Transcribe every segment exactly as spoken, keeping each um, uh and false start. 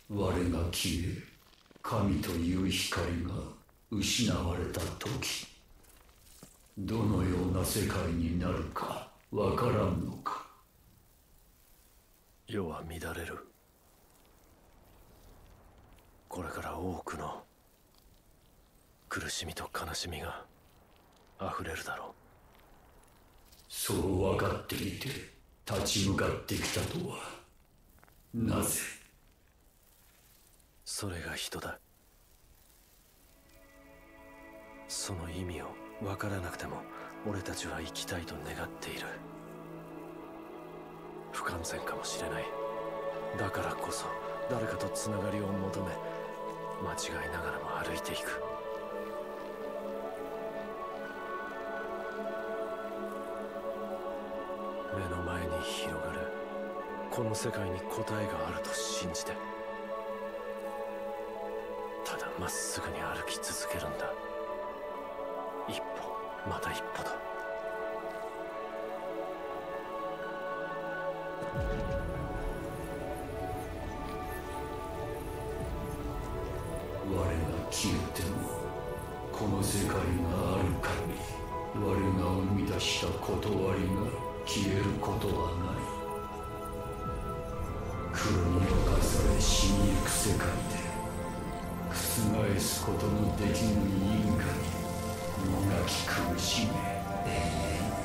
我が消え、神という光が失われた時、どのような世界になるかわからんのか。 世は乱れる。これから多くの苦しみと悲しみが溢れるだろう。 そう分かっていて立ち向かってきたとはなぜ？ それが人だ。その意味を分からなくても俺たちは生きたいと願っている。不完全かもしれない。だからこそ誰かとつながりを求め、間違いながらも歩いていく。目の前に広がるこの世界に答えがあると信じて、ただまっすぐに歩き続けるんだ。一歩また一歩だ。 我が消えてもこの世界がある限り、我が生み出した断りが消えることはない。黒に侵され死にゆく世界で覆すことのできぬ因果にもがき苦しめ永遠に。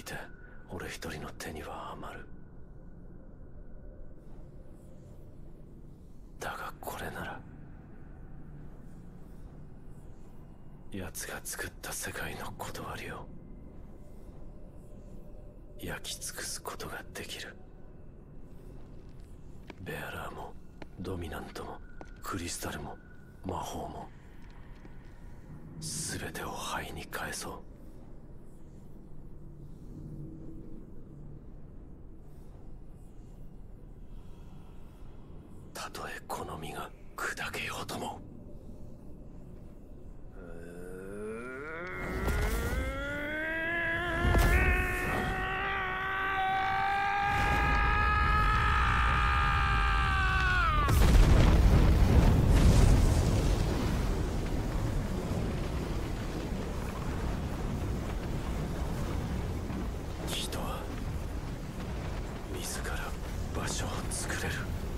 ぎて俺一人の手には余る。だがこれなら奴が作った世界の断りを焼き尽くすことができる。ベアラーもドミナントもクリスタルも魔法も全てを灰に返そう。たとえこの身が砕けようとも。人は自ら場所を作れる。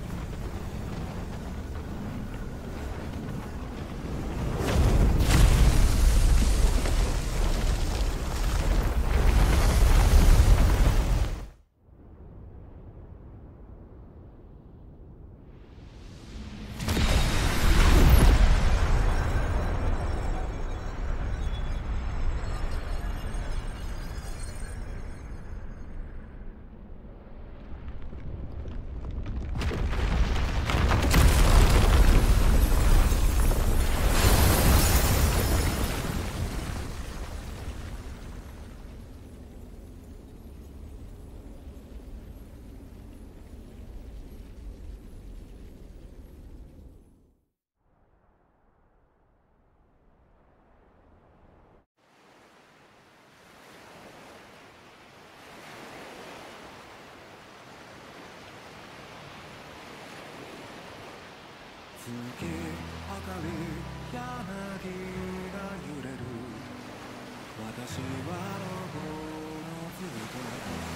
月明かり柳が揺れる。私はロボのずっと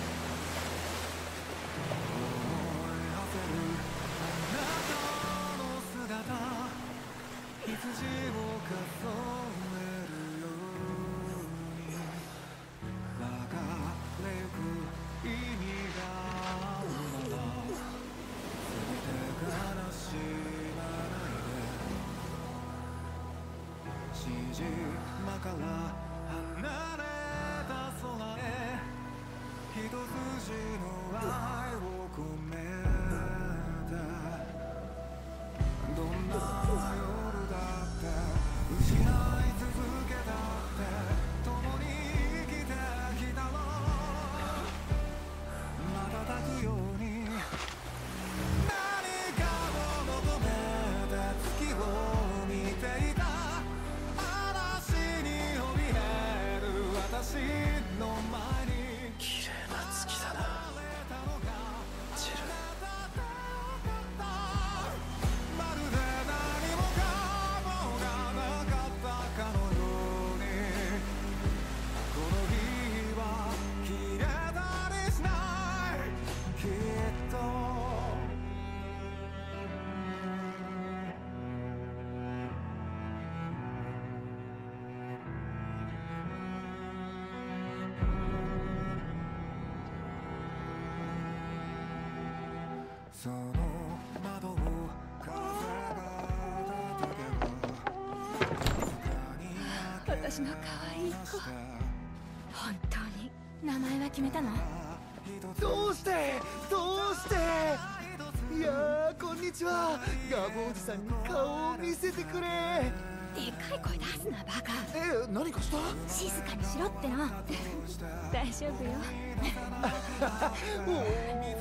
思い馳せるあなたの姿。羊を数えるように分かれゆく意味があるなら全て悲しい島から離れた空へ一筋の愛を込めて。どんな夜だって失い続けたって共に生きてきたの。瞬くように何かを求めて月を見ていた。私の前に綺麗な月だなジル。 まるで何もかもがなかったかのようにこの日は消えたりしない。きっとその窓を風が叩けば私の可愛い子、本当に名前は決めたの？ どうしてどうして。いやーこんにちは。ガボおじさんに顔を見せてくれ。 でかい声出すなバカ。 え何かした。 静かにしろっての。大丈夫よ。 おお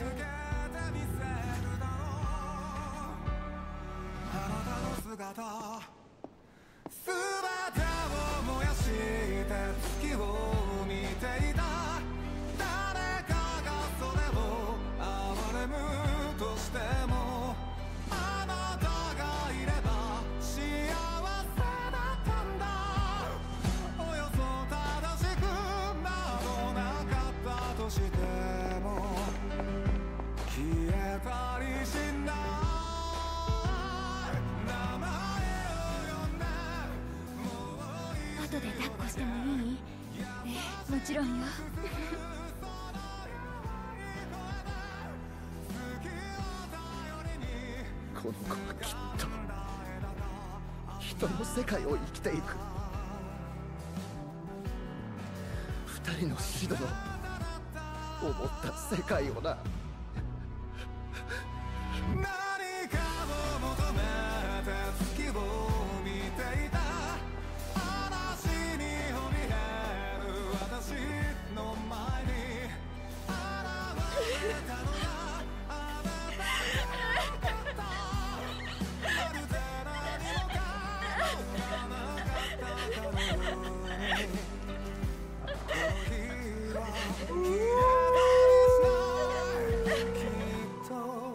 姿全てを燃やして月を見ていた。誰かがそれを憐れむとしてもあなたがいれば幸せだったんだ。およそ正しくなどなかったとしても消えたりしない。 後で抱っこしてもいい？ええ、もちろんよ。 この子はきっと人の世界を生きていく。二人のシドの思った世界をな。 何かを求めて月を見ていた。嵐に怯える私の前に現れたのがあなただった。まるで何もかもがなかっただろうに。この日は消えたりしないきっと。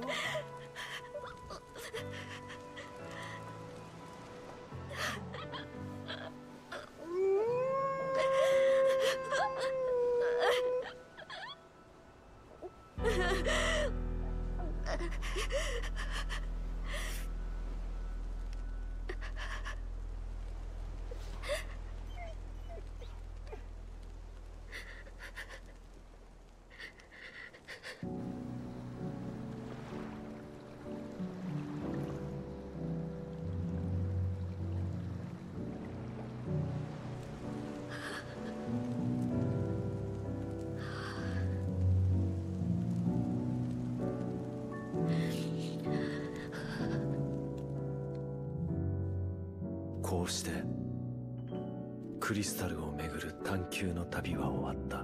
こうしてクリスタルを巡る探求の旅は終わった。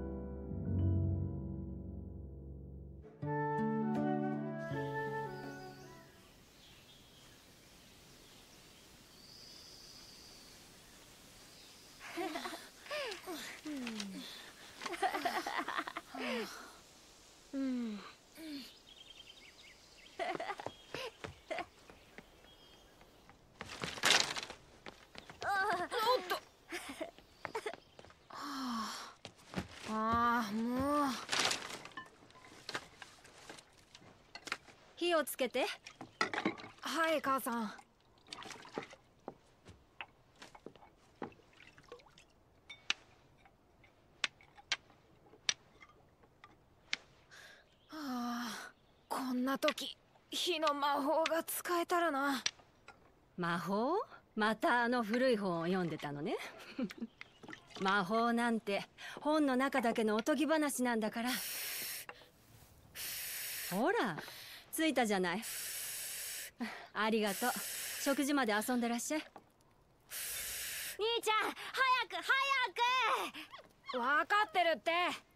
火をつけて。はい母さん。ああ、こんな時火の魔法が使えたらな。 魔法？またあの古い本を読んでたのね。魔法なんて本の中だけのおとぎ話なんだから。ほら着いたじゃない。ありがとう。食事まで遊んでらっしゃい。 兄ちゃん早く早く。分かってるって。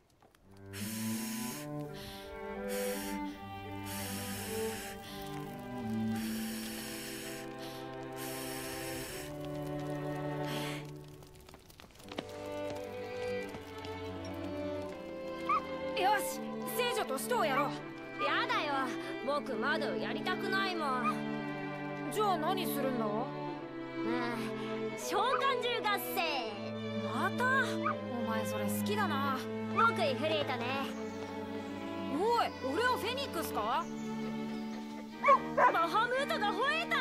よし、聖女と使徒をやろう。 やだよ、僕まだやりたくないもん。 じゃあ何するんだ？ うん、召喚獣合戦。 また？お前それ好きだな。 僕イフリートね。 おい、俺はフェニックスか？ バハムートが吠えた。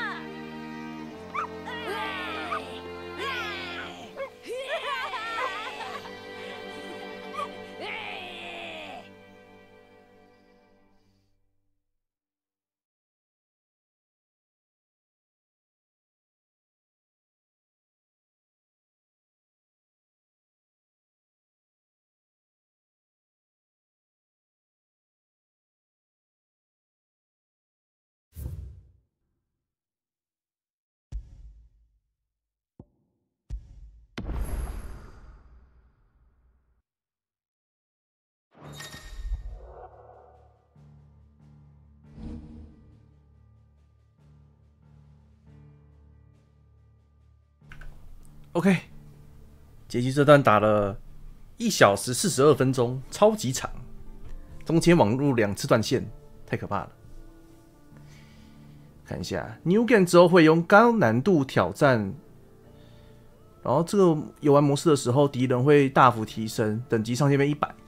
OK， 结局这段打了一小时四十二分钟，超级长，中间网路两次断线，太可怕了。看一下 New Game 之后会用高难度挑战，然后这个游玩模式的时候，敌人会大幅提升，等级上限变一百。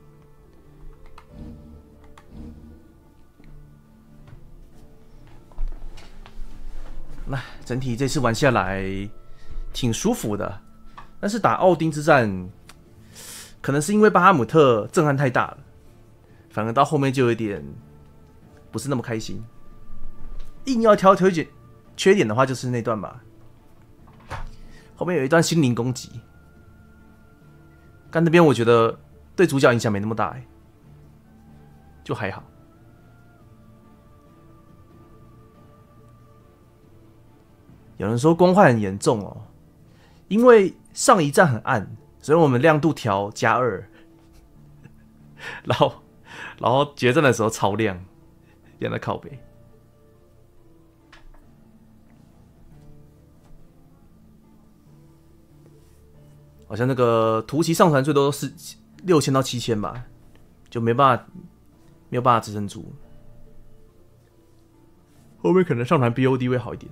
那整体这次玩下来挺舒服的，但是打奥丁之战，可能是因为巴哈姆特震撼太大了，反而到后面就有点不是那么开心。 硬要挑推荐缺点的话，就是那段吧。后面有一段心灵攻击，但那边我觉得对主角影响没那么大，哎，就还好。有人说光坏很严重哦，因为上一站很暗，所以我们亮度调加二，然后然后决战的时候超亮，演的靠北。好像那个图奇上传最多都是六千到七千吧，就没办法没有办法支撑住。后面可能上传 B O D 会好一点。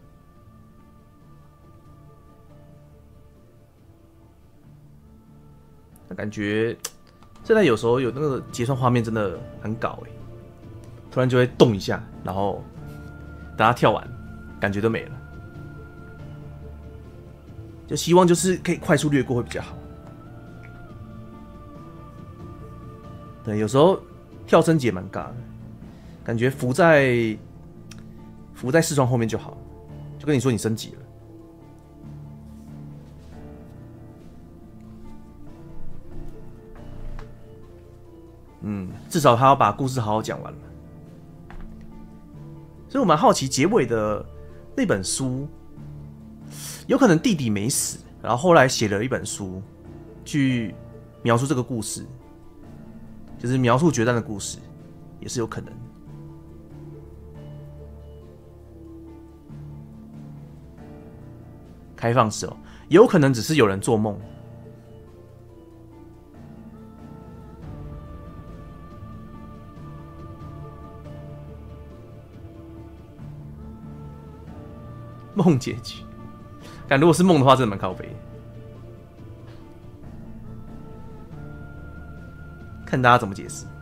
那感觉现在有时候有那个结算画面真的很搞哎，突然就会动一下，然后等它跳完，感觉都没了。就希望就是可以快速略过会比较好。对，有时候跳升级也蛮尬的，感觉浮在浮在视窗后面就好，就跟你说你升级了。嗯，至少他要把故事好好讲完了。所以我蛮好奇结尾的那本书，有可能弟弟没死，然后后来写了一本书，去描述这个故事，就是描述决战的故事，也是有可能。开放式哦，也有可能只是有人做梦。梦结局，但如果是梦的话，真的蛮靠北。看大家怎么解释。